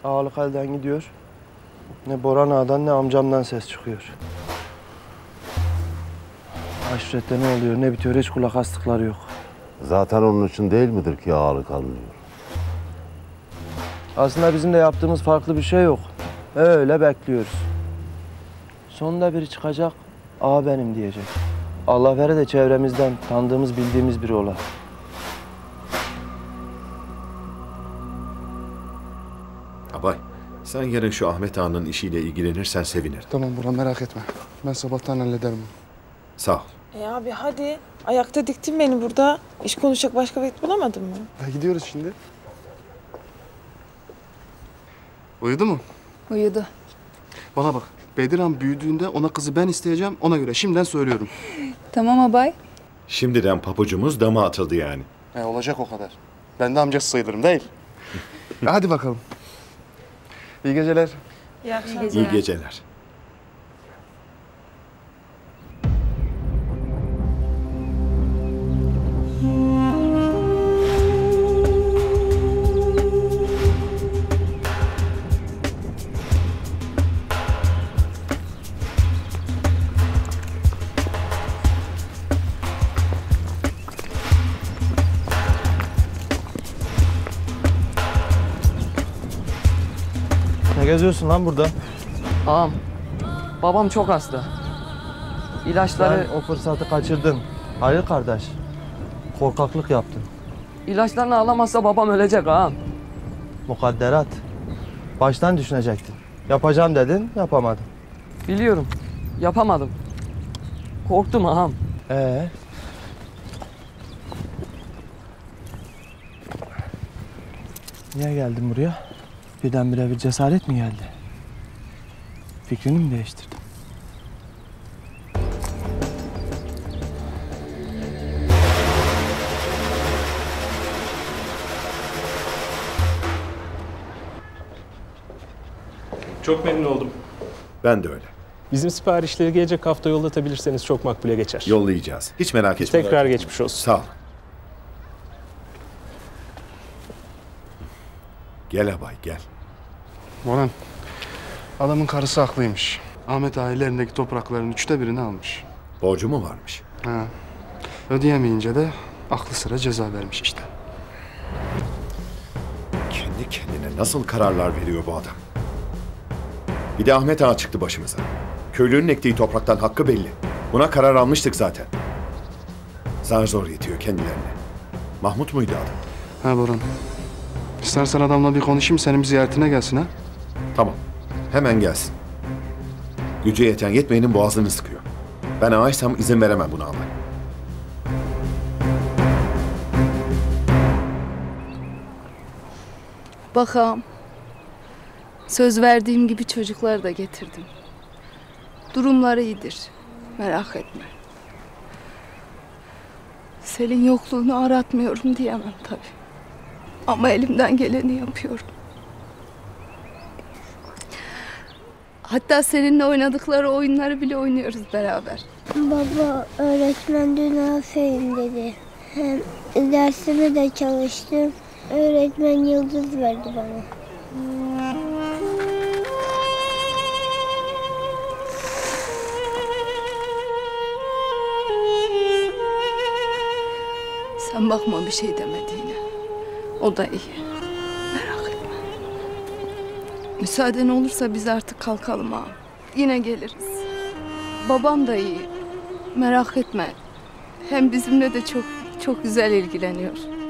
Ağalık elden gidiyor. Ne Boran Ağa'dan ne amcamdan ses çıkıyor. Aşirette ne oluyor ne bitiyor hiç kulak astıkları yok. Zaten onun için değil midir ki ağalık alınıyor? Aslında bizim de yaptığımız farklı bir şey yok. Öyle bekliyoruz. Sonunda biri çıkacak, ağa benim diyecek. Allah vere de çevremizden tanıdığımız, bildiğimiz biri ola. Abay, sen yarın şu Ahmet Ağa'nın işiyle ilgilenirsen sevinirim. Tamam Burhan, merak etme. Ben sabahtan hallederim onu. Sağ ol. Abi hadi. Ayakta diktin beni burada. İş konuşacak başka vakit bulamadın mı? Gidiyoruz şimdi. Uyudu mu? Uyudu. Bana bak. Bedirhan büyüdüğünde ona kızı ben isteyeceğim. Ona göre şimdiden söylüyorum. Tamam abay. Şimdiden papucumuz dama atıldı yani. Olacak o kadar. Ben de amcası sayılırım değil. Hadi bakalım. İyi geceler. İyi akşamlar. İyi geceler. Ne geziyorsun lan burada? Ağam, babam çok hasta. İlaçları, Sen o fırsatı kaçırdın. Halil kardeş. Korkaklık yaptın. ilaçlarını alamazsa babam ölecek ağam. Mukadderat. Baştan düşünecektin. Yapacağım dedin, yapamadın. Biliyorum, yapamadım. Korktum ağam. Niye geldin buraya? Birdenbire bir cesaret mi geldi? Fikrini mi değiştirdin? Çok memnun oldum. Ben de öyle. Bizim siparişleri gelecek hafta yollatabilirseniz çok makbule geçer. Yollayacağız. Hiç merak etme. Tekrar geçmiş olsun. Sağ ol. Gel abay gel. Boran, adamın karısı haklıymış. Ahmet Ağa ellerindeki toprakların 1/3'ünü almış. Borcu mu varmış? Ha. Ödeyemeyince de aklı sıra ceza vermiş işte. Kendi kendine nasıl kararlar veriyor bu adam? Bir de Ahmet Ağa çıktı başımıza. Köylünün ektiği topraktan hakkı belli. Buna karar almıştık zaten. Zar zor yetiyor kendilerine. Mahmut muydu adam? Ha Boran. İstersen adamla bir konuşayım, senin bir ziyaretine gelsin ha. Tamam. Hemen gelsin. Gücü yeten yetmeyenin boğazını sıkıyor. Ben ağaysam izin veremem buna ama. Bak ağam. Söz verdiğim gibi çocuklar da getirdim. Durumları iyidir. Merak etme. Selin yokluğunu aratmıyorum diyemem tabii. Ama elimden geleni yapıyorum. Hatta seninle oynadıkları oyunları bile oynuyoruz beraber. Baba, öğretmen dün aferin dedi. Hem dersime de çalıştım. Öğretmen yıldız verdi bana. Sen bakma bir şey demediğine. O da iyi. Merak etme. Müsaaden olursa biz artık kalkalım ağam. Yine geliriz. Babam da iyi. Merak etme. Hem bizimle de çok güzel ilgileniyor.